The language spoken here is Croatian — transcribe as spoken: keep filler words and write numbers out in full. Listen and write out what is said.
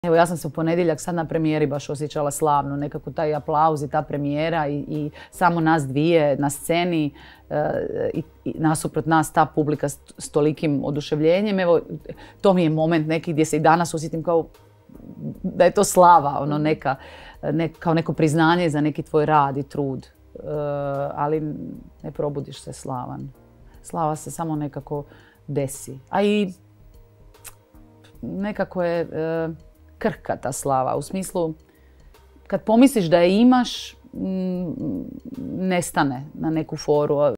Evo, ja sam se u ponedjeljak sad na premijeri baš osjećala slavno, nekako taj aplauz i ta premijera i, i samo nas dvije na sceni e, i, i nasuprot nas ta publika s, s tolikim oduševljenjem. Evo, to mi je moment neki gdje se i danas osjetim kao da je to slava, ono neka, ne, kao neko priznanje za neki tvoj rad i trud. E, ali ne probudiš se slavan. Slava se samo nekako desi. A i nekako je e, krhka ta slava, u smislu kad pomisliš da je imaš, nestane na neku foru.